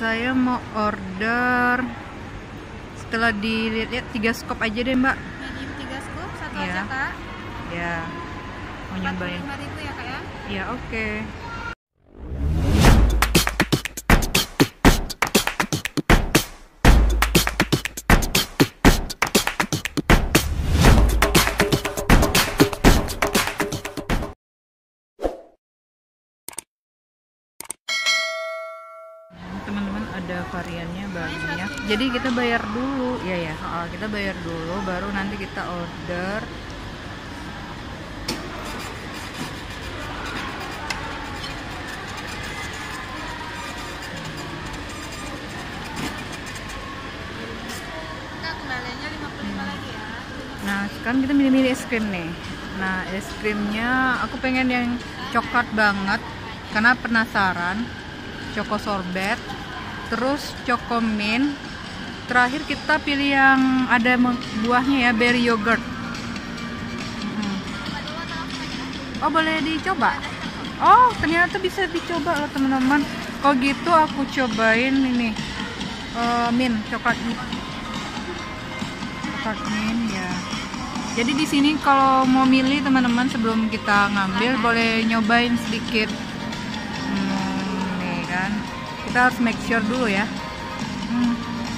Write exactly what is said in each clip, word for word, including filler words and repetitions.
saya mau order, setelah dilihat tiga scoop aja deh mbak. Medium tiga scoop, satu Ya. aja kak. Ya, mau nyobain. empat puluh lima ribu ya kak ya. Ya oke. Okay. Teman-teman, ada variannya banyak. Jadi kita bayar dulu, ya ya. Oh, kita bayar dulu, baru nanti kita order. Kak, kembaliannya lima puluh lima lagi ya. Nah, sekarang kita milih-milih es krim nih. Nah, es krimnya aku pengen yang coklat banget karena penasaran. Choco sorbet, terus choco mint. Terakhir kita pilih yang ada buahnya ya, berry yogurt. Hmm. Oh, boleh dicoba. Oh, ternyata bisa dicoba loh teman-teman. Kalau gitu aku cobain ini uh, mint, coklat mint. Coklat mint ya. Jadi di sini kalau mau milih teman-teman sebelum kita ngambil boleh nyobain sedikit. Hmm, nih kan. Kita harus make sure dulu ya. Hmm.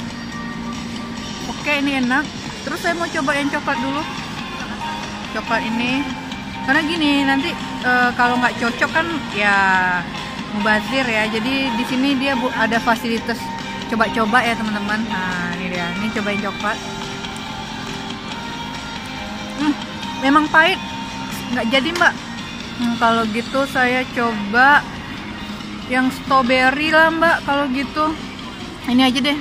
Oke, ini enak. Terus saya mau coba yang coklat dulu. Coklat ini. Karena gini nanti e, kalau nggak cocok kan ya mubazir ya. Jadi di sini dia bu, ada fasilitas coba-coba ya teman-teman. Nah ini dia. Ini cobain coklat. Hmm, memang pahit. Nggak jadi mbak. Hmm, kalau gitu saya coba yang strawberry lah mbak. Kalau gitu ini aja deh.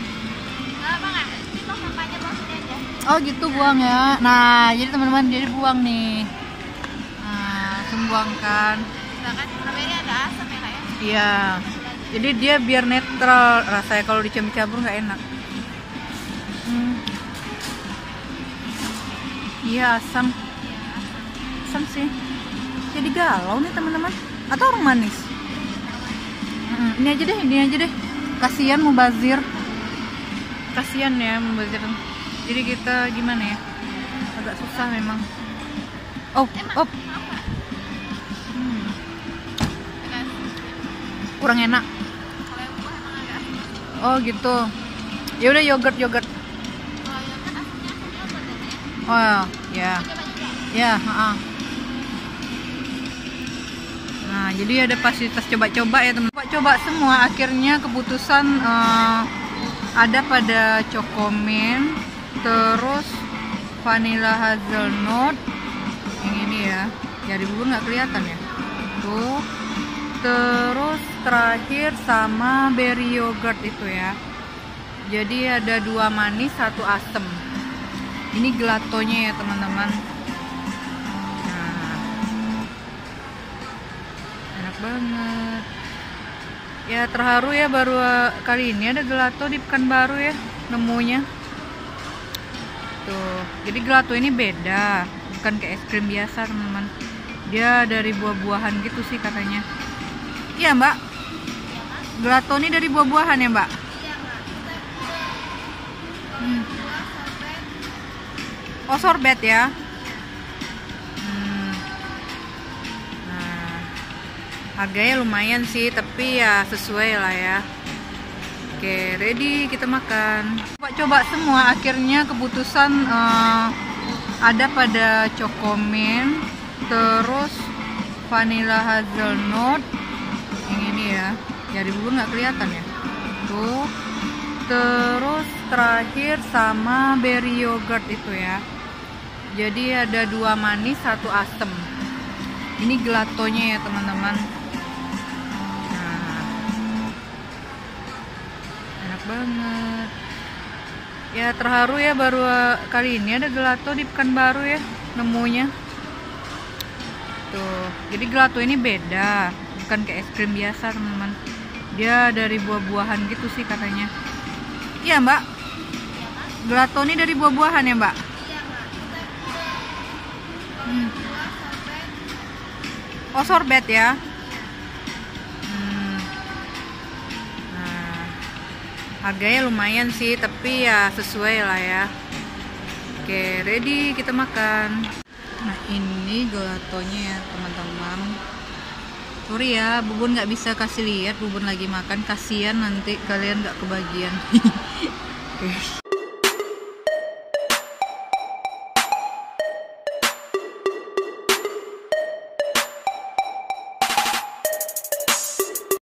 Oh gitu, buang ya. Nah jadi teman-teman, jadi buang nih. Nah langsung buangkan. Misalkan strawberry ada asam ya kak ya. Iya. Jadi dia biar netral rasanya, kalau dicampur-campur nggak enak. Hmm. Iya asam. Asam sih. Jadi galau nih teman-teman. Atau orang manis? Hmm, ini aja deh, ini aja deh. Kasihan mubazir. Kasihan ya mubazir. Jadi kita gimana ya? Agak susah memang. Oh, oh. Hmm. Kurang enak. Kalau yang buah emang agak asam. Oh gitu. Ya udah yogurt yogurt. Kalau yang kan asamnya asam yogurt ya. Oh ya. Coba juga. Ya, heeh. Nah, jadi ada fasilitas coba-coba ya teman. Coba-coba semua, akhirnya keputusan uh, ada pada choco mint, terus vanilla hazelnut, yang ini ya. Jadi dulu nggak kelihatan ya. Tuh. Terus terakhir sama berry yogurt itu ya. Jadi ada dua manis, satu asem. Ini gelatonya ya teman-teman. Banget ya, terharu ya, baru kali ini ada gelato di Pekanbaru ya nemunya tuh. Jadi gelato ini beda, bukan kayak es krim biasa teman-teman, dia dari buah-buahan gitu sih katanya. Iya mbak, gelato ini dari buah-buahan ya mbak. Hmm. Oh sorbet ya. Harganya lumayan sih, tapi ya sesuai lah ya. Oke, ready, kita makan. Coba-coba semua, akhirnya keputusan uh, ada pada choco mint, terus vanilla hazelnut, yang ini ya. Jadi dulu nggak kelihatan ya. Tuh. Terus terakhir sama berry yogurt itu ya. Jadi ada dua manis, satu asem. Ini gelatonya ya teman-teman. Banget ya, terharu ya, baru kali ini ada gelato di Pekanbaru ya nemunya tuh. Jadi gelato ini beda, bukan kayak es krim biasa teman-teman, dia dari buah-buahan gitu sih katanya. Iya mbak, gelato ini dari buah-buahan ya mbak. Hmm. Oh sorbet ya. Harganya lumayan sih, tapi ya sesuai lah ya. Oke, ready, kita makan. Nah, ini gelatonya ya teman-teman. Sorry ya, Bubun nggak bisa kasih lihat, Bubun lagi makan, kasihan nanti kalian nggak kebagian. Oke.